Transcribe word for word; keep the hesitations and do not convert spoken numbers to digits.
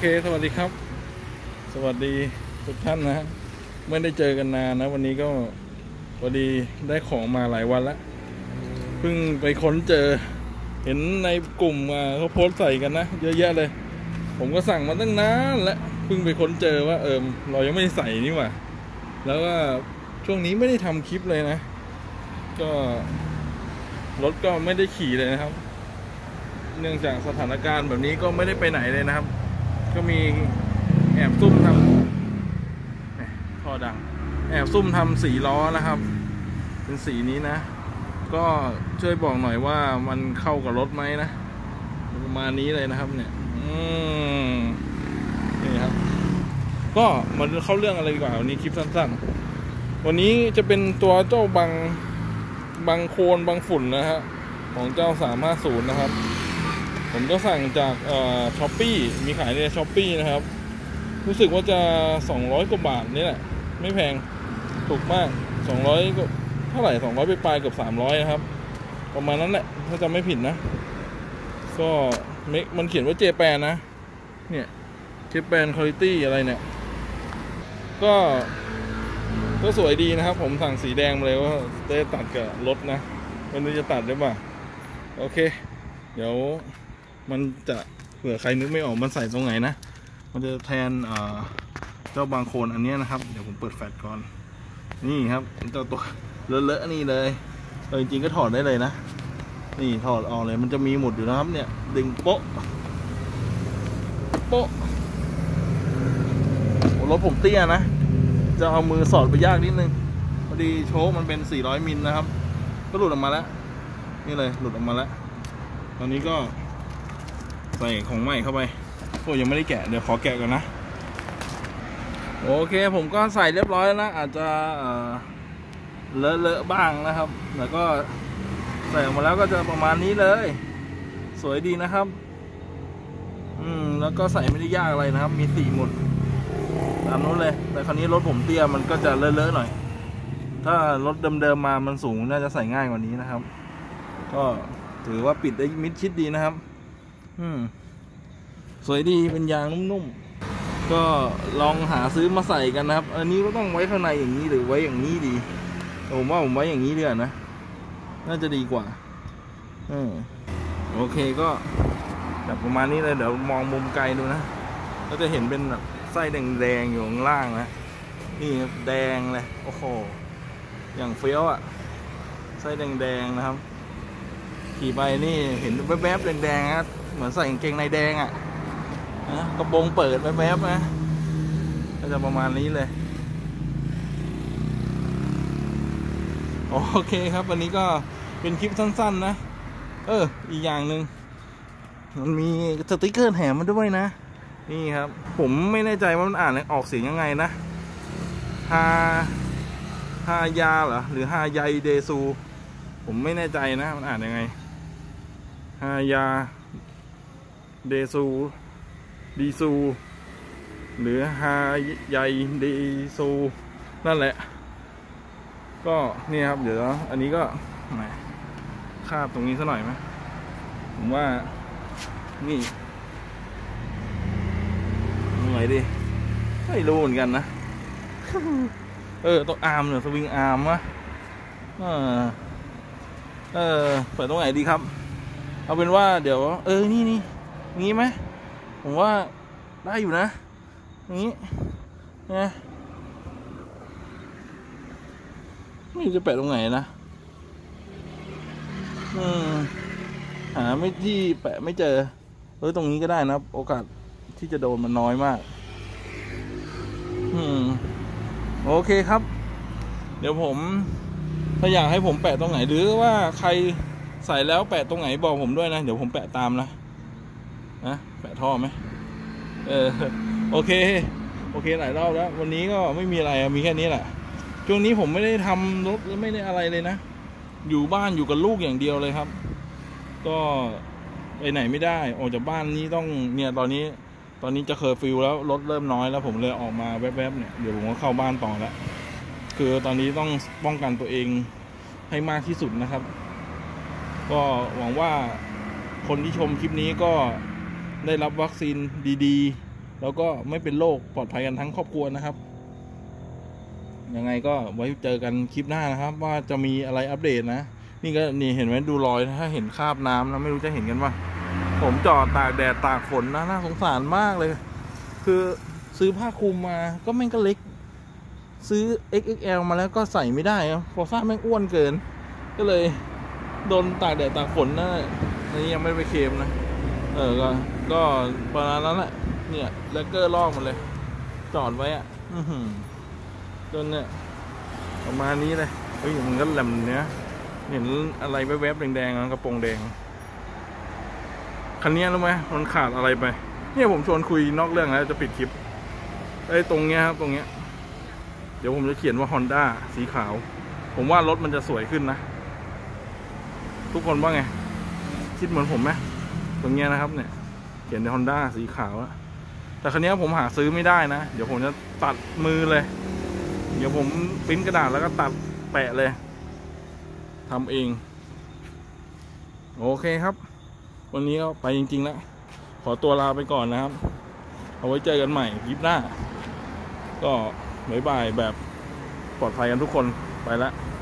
เคสวัสดีครับสวัสดีทุกท่านนะไม่ได้เจอกันนานนะวันนี้ก็พอดีได้ของมาหลายวันแล้วเพิ่งไปค้นเจอเห็นในกลุ่มเขาโพสต์ใส่กันนะเยอะแยะเลยผมก็สั่งมาตั้งนานแล้วเพิ่งไปค้นเจอว่าเออเรายังไม่ได้ใส่นี่หว่าแล้วก็ช่วงนี้ไม่ได้ทำคลิปเลยนะก็รถก็ไม่ได้ขี่เลยนะครับเนื่องจากสถานการณ์แบบนี้ก็ไม่ได้ไปไหนเลยนะครับก็มีแอบซุ่มทำท่อดังแอบซุ่มทำสีล้อนะครับเป็นสีนี้นะก็ช่วยบอกหน่อยว่ามันเข้ากับรถไหมนะประมาณนี้เลยนะครับเนี่ยอืมนี่ครับก็มาเข้าเรื่องอะไรดีกว่าวันนี้คลิปสั้นๆวันนี้จะเป็นตัวเจ้าบังบังโคลนบังฝุ่นนะฮะของเจ้าสามห้าศูนย์นะครับผมก็สั่งจากเอ่อช้อปปี้มีขายในช้อปปี้นะครับรู้สึกว่าจะสองร้อยกว่าบาทนี่แหละไม่แพงถูกมากสองร้อยก็เท่าไหร่สองร้อยไปปลายเกือบสามร้อยนะครับประมาณนั้นแหละถ้าจำไม่ผิดนะก็มันเขียนว่าเจแปนนะเนี่ยเจแปนคุณภาพอะไรเนี่ยก็ก็สวยดีนะครับผมสั่งสีแดงมาเลยว่าจะตัดกับรถนะไม่รู้จะตัดได้ป่ะโอเคเดี๋ยวมันจะเผื่อใครนึกไม่ออกมันใส่ตรงไหนนะมันจะแทนเจ้าบางโคลนอันนี้นะครับเดี๋ยวผมเปิดแฟลชก่อนนี่ครับเจ้าตัวเลอะๆนี่เลยจริงๆก็ถอดได้เลยนะนี่ถอดออกเลยมันจะมีหมุดอยู่นะครับเนี่ยดึงโป๊ะโป๊ะรถผมเตี้ยนะจะเอามือสอดไปยากนิดนึงพอดีโชว์มันเป็นสี่ร้อยมิลนะครับก็หลุดออกมาแล้วนี่เลยหลุดออกมาแล้วตอนนี้ก็ใส่ของใหม่เข้าไปโอ้ยังไม่ได้แกะเดี๋ยวขอแกะก่อนนะโอเคผมก็ใส่เรียบร้อยแล้วนะอาจจะเลอะเลอะบ้างนะครับแล้วก็ใส่ออกมาแล้วก็จะประมาณนี้เลยสวยดีนะครับอืมแล้วก็ใส่ไม่ได้ยากอะไรนะครับมีสี่หมุดตามนู้นเลยแต่คราวนี้รถผมเตี้ยมันก็จะเลอะเลอะหน่อยถ้ารถเดิมๆมามันสูงน่าจะใส่ง่ายกว่านี้นะครับก็ถือว่าปิดได้มิดชิดดีนะครับอืมสวยดีเป็นยางนุ่มๆก็ลองหาซื้อมาใส่กันนะครับอันนี้ก็ต้องไว้ข้างในอย่างนี้หรือไว้อย่างนี้ดีผมว่าผมไว้อย่างนี้ดีกว่านะน่าจะดีกว่าอืมโอเคก็แบบประมาณนี้เลยเดี๋ยวมองมุมไกลดูนะก็จะเห็นเป็นแบบไส้แดงๆอยู่ข้างล่างนะนี่แดงเลยโอ้โหอย่างเฟี้ยวอ่ะไส้แดงๆนะครับขี่ไปนี่เห็นแวบๆแดงๆนะเหมือนใส่กางเกงในแดงอ่ะนะกระโปรงเปิดแวบๆนะก็จะประมาณนี้เลยโอเคครับวันนี้ก็เป็นคลิปสั้นๆนะเอออีกอย่างหนึ่งมันมีสติ๊กเกอร์แถมมาด้วยนะนี่ครับผมไม่แน่ใจว่ามันอ่านออกเสียงยังไงนะฮาฮายาเหรอหรือฮายาเดซูผมไม่แน่ใจนะมันอ่านยังไงฮายาเดซูดีซูหรือฮายาเดซูนั่นแหละก็นี่ครับเดี๋ยวอันนี้ก็คาบตรงนี้ซะหน่อยไหมผมว่านี่ยังไงดีไม่รู้เหมือนกันนะเออต้องอาร์มหรือสวิงอาร์มวะเออเออเปิดตรงไหนดีครับเอาเป็นว่าเดี๋ยวเออนี่นี่งี้ไหมผมว่าได้อยู่นะงี้นะนี่จะแปะตรงไหนนะอืมหาไม่ที่แปะไม่เจอเออตรงนี้ก็ได้นะโอกาสที่จะโดนมันน้อยมากอืมโอเคครับเดี๋ยวผมถ้าอยากให้ผมแปะตรงไหนหรือว่าใครใส่แล้วแปะตรงไหนบอกผมด้วยนะเดี๋ยวผมแปะตามนะนะแปะท่อไหมเออโอเคโอเคหลายรอบแล้ววันนี้ก็ไม่มีอะไรมีแค่นี้แหละช่วงนี้ผมไม่ได้ทำรถและไม่ได้อะไรเลยนะอยู่บ้านอยู่กับลูกอย่างเดียวเลยครับก็ไปไหนไม่ได้ออกจากบ้านนี้ต้องเนี่ยตอนนี้ตอนนี้จะเคอร์ฟิวแล้วรถเริ่มน้อยแล้วผมเลยออกมาแวบๆเนี่ยเดี๋ยวผมก็เข้าบ้านต่อแล้วคือตอนนี้ต้องป้องกันตัวเองให้มากที่สุดนะครับก็หวังว่าคนที่ชมคลิปนี้ก็ได้รับวัคซีนดีๆแล้วก็ไม่เป็นโรคปลอดภัยกันทั้งครอบครัวนะครับยังไงก็ไว้เจอกันคลิปหน้านะครับว่าจะมีอะไรอัปเดตนะนี่ก็นี่เห็นไหมดูรอยถ้าเห็นคราบน้ำนะไม่รู้จะเห็นกันว่าผมจอดตากแดดตากฝนนะน่าสงสารมากเลยคือซื้อผ้าคลุมมาก็แม่งก็เล็กซื้อ เอ็กซ์ เอ็กซ์ แอล มาแล้วก็ใส่ไม่ได้พอซ่าแม่งอ้วนเกินก็เลยโดนตากแดดตากฝนนะนี่ยังไม่ไปเคลมนะเออก็ก็ประมาณนั้นแหละเนี่ยแลกเกอร์ลอกมันเลยจอดไว้อ่ะจนเนี่ยประมาณนี้เลยเฮ้ยมันก็แหลมเนี้ยเห็นอะไรแวบๆแดงๆกระโปรงแดงคันนี้รู้ไหมมันขาดอะไรไปเนี่ยผมชวนคุยนอกเรื่องแล้วจะปิดคลิปไอ้ตรงเนี้ยครับตรงเนี้ยเดี๋ยวผมจะเขียนว่า Honda สีขาวผมว่ารถมันจะสวยขึ้นนะทุกคนว่าไงคิดเหมือนผมไหมตรงเนี้ยนะครับเนี่ยเขียนใน Honda สีขาวแต่คันนี้ผมหาซื้อไม่ได้นะเดี๋ยวผมจะตัดมือเลยเดี๋ยวผมปริ้นกระดาษแล้วก็ตัดแปะเลยทำเองโอเคครับวันนี้ก็ไปจริงๆแล้วขอตัวลาไปก่อนนะครับเอาไว้เจอกันใหม่คลิปหน้าก็บ๊ายบายแบบปลอดภัยกันทุกคนไปแล้ว